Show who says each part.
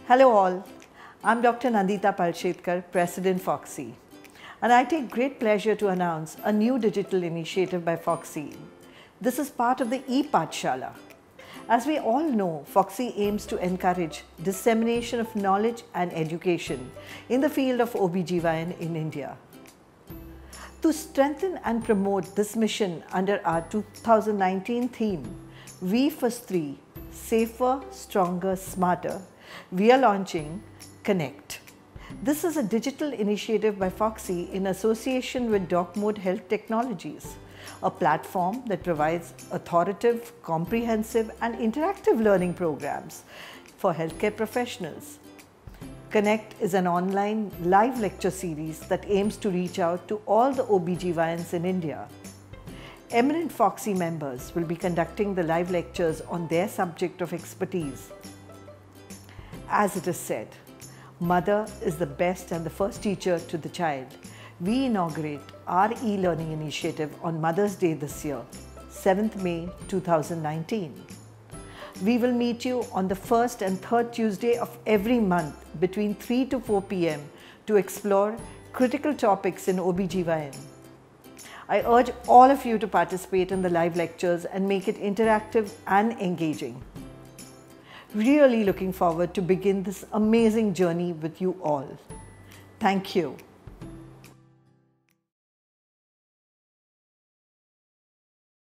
Speaker 1: Hello all, I'm Dr. Nandita Palshetkar, President Foxy, and I take great pleasure to announce a new digital initiative by Foxy. This is part of the e-Pathshala. As we all know, Foxy aims to encourage dissemination of knowledge and education in the field of OBGYN in India. To strengthen and promote this mission under our 2019 theme, V for 3, Safer, Stronger, Smarter, we are launching Connect. This is a digital initiative by Foxy in association with DocMode Health Technologies, a platform that provides authoritative, comprehensive and interactive learning programs for healthcare professionals. Connect is an online live lecture series that aims to reach out to all the OBGYNs in India. Eminent Foxy members will be conducting the live lectures on their subject of expertise. As it is said, mother is the best and the first teacher to the child. We inaugurate our e-learning initiative on Mother's Day this year, 7th May 2019. We will meet you on the first and third Tuesday of every month between 3 to 4 p.m. to explore critical topics in OBGYN. I urge all of you to participate in the live lectures and make it interactive and engaging. Really looking forward to begin this amazing journey with you all. Thank you.